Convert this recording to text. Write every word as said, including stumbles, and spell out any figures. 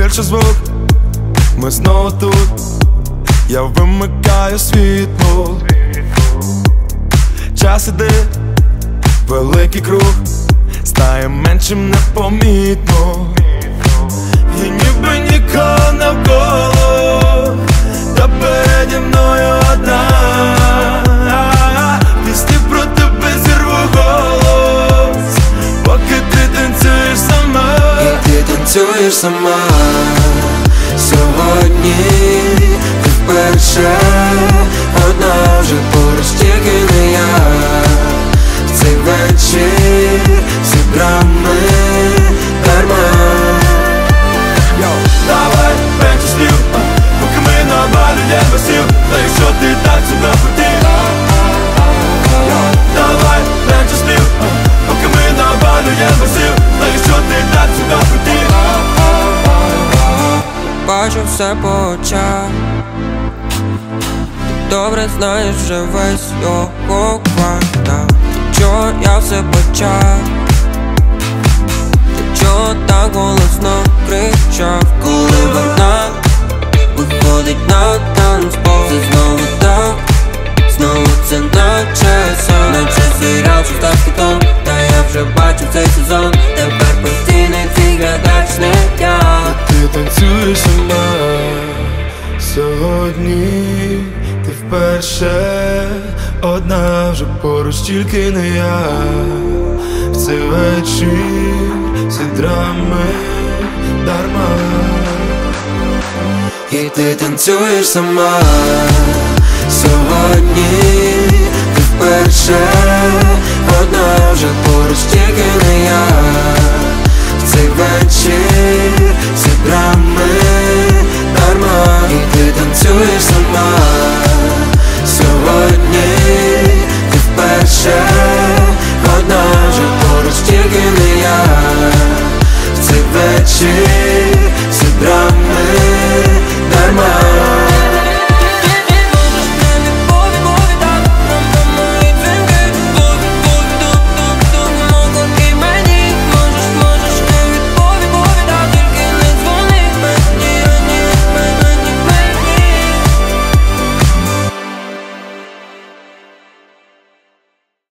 більше звук, ми знову тут. Я вимикаю світло. Час іде, великий круг, стає меншим непомітно. І ніби нікого навколо, та переді мною одна. Пісні про тебе зірву голос, поки ти танцюєш сама. І ти танцюєш сама. Сьогодні ти вперше одна, вже поруч тільки не я. В цей вечір всі драми дарма. Йо, давай менше слів, поки ми на балю не висів. Та якщо ти так себе хотів. Йо, давай менше слів, поки ми на балю не висів. Та якщо ти так себе хотів. Бачу все по очах, ти добре знаєш вже весь його квартал. Чого я все почав, ти чого так голосно кричав, коли вона виходить на танцпол. Це знову так, знову це наче сон, наче серіал, що став хітом. Та я вже бачу цей сезон, тепер постійний твій глядач не я. Ти танцюєш сама. Сьогодні ти вперше одна, вже поруч тільки не я. В цей вечір всі драми дарма. І ти танцюєш сама. Сьогодні ти вперше одна, вже поруч тільки не я. В цей вечір всі драми дарма. І ти танцюєш сама. Сьогодні ти вперше одна, вже поруч тільки не я. В цей вечір